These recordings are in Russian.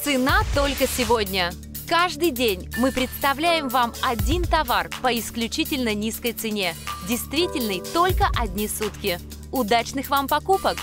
Цена только сегодня. Каждый день мы представляем вам один товар по исключительно низкой цене, действительной только одни сутки. Удачных вам покупок!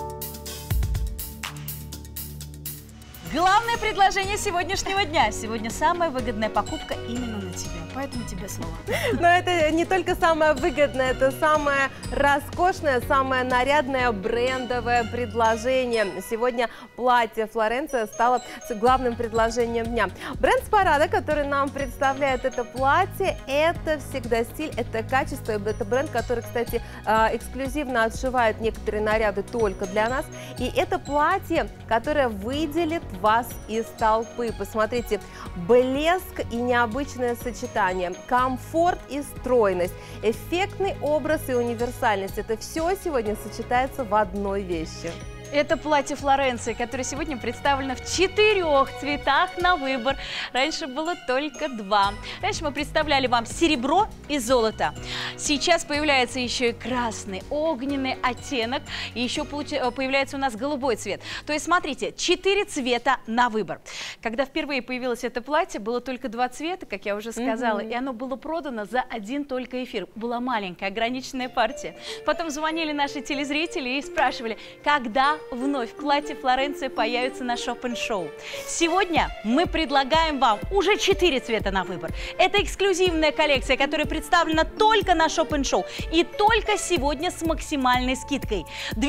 Главное предложение сегодняшнего дня. Сегодня самая выгодная покупка именно на тебе. Поэтому тебе слово. Но это не только самое выгодное, это самое роскошное, самое нарядное брендовое предложение. Сегодня платье Флоренция стало главным предложением дня. Бренд с парада, который нам представляет это платье, это всегда стиль, это качество. Это бренд, который, кстати, эксклюзивно отшивает некоторые наряды только для нас. И это платье, которое выделит вас из толпы. Посмотрите, блеск и необычное сочетание, комфорт и стройность, эффектный образ и универсальность. Это все сегодня сочетается в одной вещи. Это платье Флоренции, которое сегодня представлено в 4 цветах на выбор. Раньше было только 2. Раньше мы представляли вам серебро и золото. Сейчас появляется еще и красный, огненный оттенок. И еще появляется у нас голубой цвет. То есть, смотрите, 4 цвета на выбор. Когда впервые появилось это платье, было только 2 цвета, как я уже сказала. И оно было продано за 1 только эфир. Была маленькая, ограниченная партия. Потом звонили наши телезрители и спрашивали, когда вновь платье Флоренции появится на шоп-н-шоу. Сегодня мы предлагаем вам уже 4 цвета на выбор. Это эксклюзивная коллекция, которая представлена только на шоп-н-шоу и только сегодня с максимальной скидкой.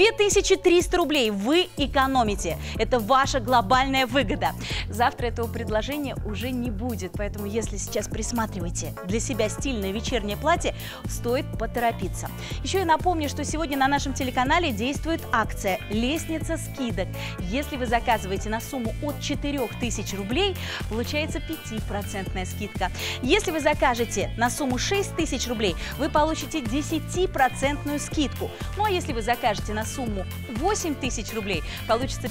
2300 рублей вы экономите. Это ваша глобальная выгода. Завтра этого предложения уже не будет, поэтому если сейчас присматриваете для себя стильное вечернее платье, стоит поторопиться. Еще я напомню, что сегодня на нашем телеканале действует акция «Лестница скидок». Если вы заказываете на сумму от 4000 рублей, получается 5% скидка. Если вы закажете на сумму 6000 рублей, вы получите 10% скидку. Ну а если вы закажете на сумму 8000 рублей, получится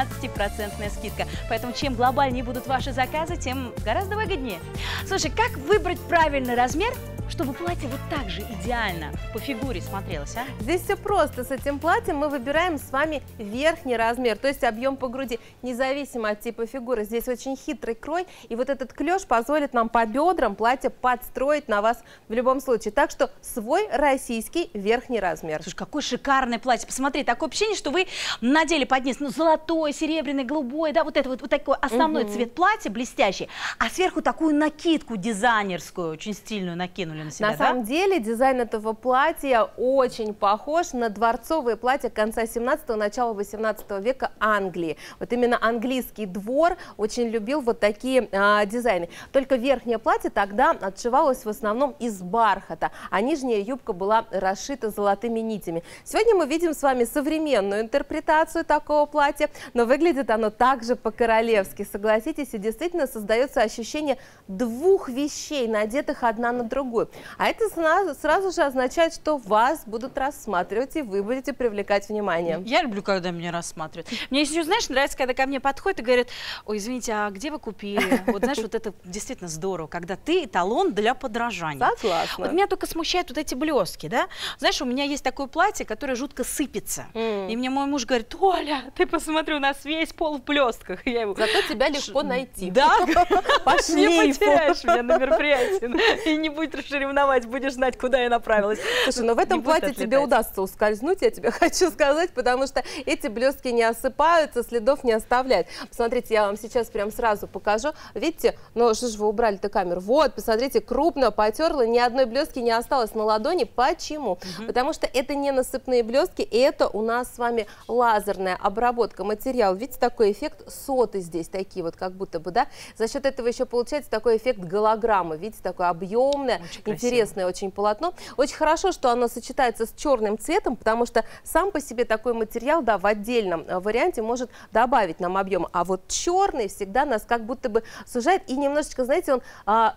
15% скидка. Поэтому чем глобальнее будут ваши заказы, тем гораздо выгоднее. Слушай, как выбрать правильный размер, чтобы платье вот так же идеально по фигуре смотрелось, а? Здесь все просто. С этим платьем мы выбираем с вами верхний размер, то есть объем по груди, независимо от типа фигуры. Здесь очень хитрый крой, и вот этот клеш позволит нам по бедрам платье подстроить на вас в любом случае. Так что свой российский верхний размер. Слушай, какое шикарное платье. Посмотри, такое ощущение, что вы надели под низ, ну, золотой, серебряный, голубой, да, вот это вот такой основной цвет платья блестящий, а сверху такую накидку дизайнерскую, очень стильную накинули на себя, на самом деле дизайн этого платья очень похож на дворцовые платья конца 17-го, начала 18 века Англии. Вот именно английский двор очень любил вот такие дизайны. Только верхнее платье тогда отшивалось в основном из бархата, а нижняя юбка была расшита золотыми нитями. Сегодня мы видим с вами современную интерпретацию такого платья, но выглядит оно также по-королевски. Согласитесь, и действительно создается ощущение 2 вещей, надетых одна на другую. А это сразу же означает, что вас будут рассматривать, и вы будете привлекать внимание. Я люблю, когда меня рассматривают. Мне еще, знаешь, нравится, когда ко мне подходят и говорят: ой, извините, а где вы купили? Вот, знаешь, вот это действительно здорово, когда ты эталон для подражания. Согласна. Вот меня только смущают вот эти блестки, да? Знаешь, у меня есть такое платье, которое жутко сыпется. И мне мой муж говорит: Оля, ты посмотри, у нас весь пол в блестках. Я его... Зато тебя легко найти. Да, пошли. Не потеряешь меня на мероприятии и не будешь ревновать, будешь знать, куда я направилась. Слушай, но в этом платье тебе удастся ускользнуть, я тебе хочу сказать, потому что эти блестки не осыпаются, следов не оставляют. Посмотрите, я вам сейчас прям сразу покажу. Видите, ну что же вы убрали-то камеру? Вот, посмотрите, крупно потерла, ни одной блестки не осталось на ладони. Почему? Потому что это не насыпные блестки, и это у нас с вами лазерная обработка материала. Видите, такой эффект соты здесь, такие вот как будто бы, да? За счет этого еще получается такой эффект голограммы. Видите, такое объемное, интересное очень полотно. Очень хорошо, что оно сочетается с черным цветом, потому что сам по себе такой материал, да, в отдельном варианте может добавить нам объем. А вот черный всегда нас как будто бы сужает и немножечко, знаете, он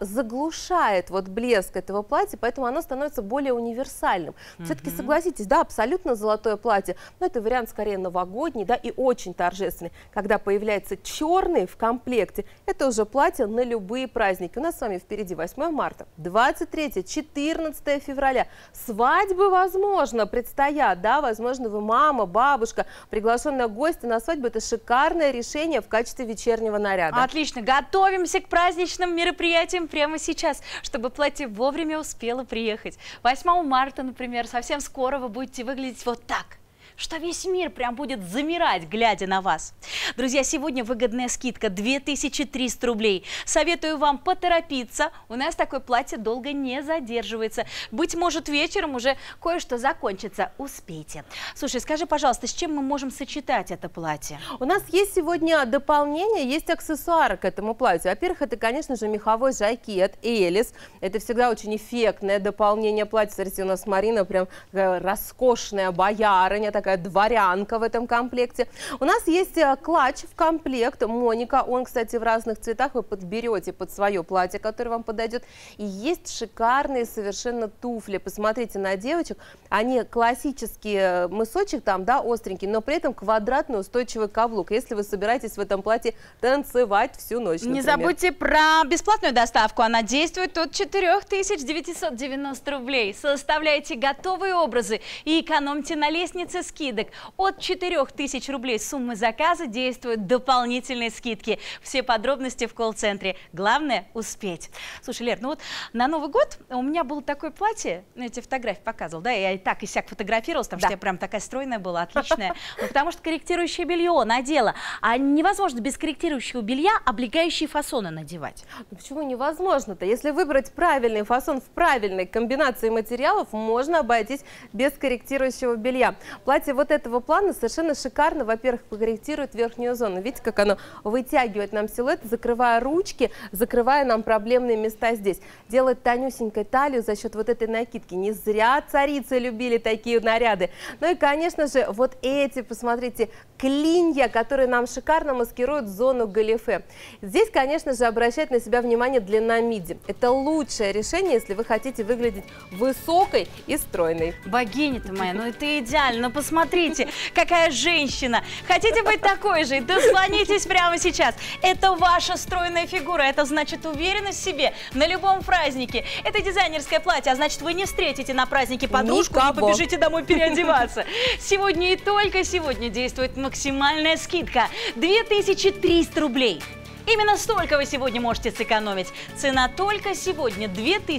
заглушает вот блеск этого платья, поэтому оно становится более универсальным. Все-таки согласитесь, да, абсолютно золотое платье, но это вариант скорее новогодний, да, и очень торжественный. Когда появляется черный в комплекте, это уже платье на любые праздники. У нас с вами впереди 8 марта, 23 23, 14 февраля. Свадьбы, возможно, предстоят, да, возможно, вы мама, бабушка, приглашенная гостья на свадьбу. Это шикарное решение в качестве вечернего наряда. Отлично, готовимся к праздничным мероприятиям прямо сейчас, чтобы платье вовремя успело приехать. 8 марта, например, совсем скоро вы будете выглядеть вот так, что весь мир прям будет замирать, глядя на вас. Друзья, сегодня выгодная скидка 2300 рублей. Советую вам поторопиться. У нас такое платье долго не задерживается. Быть может, вечером уже кое-что закончится. Успейте. Слушай, скажи, пожалуйста, с чем мы можем сочетать это платье? У нас есть сегодня дополнение, есть аксессуары к этому платью. Во-первых, это, конечно же, меховой жакет Элис. Это всегда очень эффектное дополнение платья. Смотрите, у нас Марина прям роскошная боярыня, такая дворянка в этом комплекте. У нас есть клатч в комплект Моника. Он, кстати, в разных цветах. Вы подберете под свое платье, которое вам подойдет. И есть шикарные совершенно туфли. Посмотрите на девочек. Они классические, мысочек там, да, остренький, но при этом квадратный устойчивый каблук. Если вы собираетесь в этом платье танцевать всю ночь, например. Не забудьте про бесплатную доставку. Она действует от 4990 рублей. Составляйте готовые образы и экономьте на лестнице скидок. От 4000 рублей суммы заказа действуют дополнительные скидки. Все подробности в колл-центре. Главное – успеть. Слушай, Лер, ну вот на Новый год у меня было такое платье, я тебе фотографии показывал, да, я и так и сяк фотографировалась, потому что я прям такая стройная была, отличная. Потому что корректирующее белье надела, а невозможно без корректирующего белья облегающие фасоны надевать. Ну, почему невозможно-то? Если выбрать правильный фасон в правильной комбинации материалов, можно обойтись без корректирующего белья. Платье вот этого плана совершенно шикарно. Во-первых, корректирует верхнюю зону. Видите, как оно вытягивает нам силуэт, закрывая ручки, закрывая нам проблемные места здесь. Делает тонюсенькой талию за счет вот этой накидки. Не зря царицы любили такие наряды. Ну и, конечно же, вот эти, посмотрите, клинья, которые нам шикарно маскируют зону галифе. Здесь, конечно же, обращает на себя внимание длина миди. Это лучшее решение, если вы хотите выглядеть высокой и стройной. Богиня-то моя, ну это идеально. Ну посмотрите, какая женщина. Хотите быть такой же? Дозвонитесь прямо сейчас. Это ваша стройная фигура. Это значит уверенность в себе на любом празднике. Это дизайнерское платье, а значит вы не встретите на празднике подружку и побежите домой переодеваться. Сегодня и только сегодня действует максимальная скидка 2300 рублей. Именно столько вы сегодня можете сэкономить. Цена только сегодня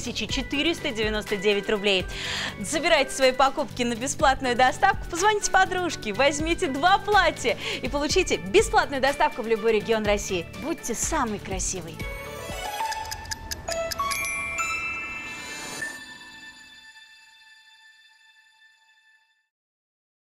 2499 рублей. Забирайте свои покупки на бесплатную доставку, позвоните подружке, возьмите 2 платья и получите бесплатную доставку в любой регион России. Будьте самый красивый.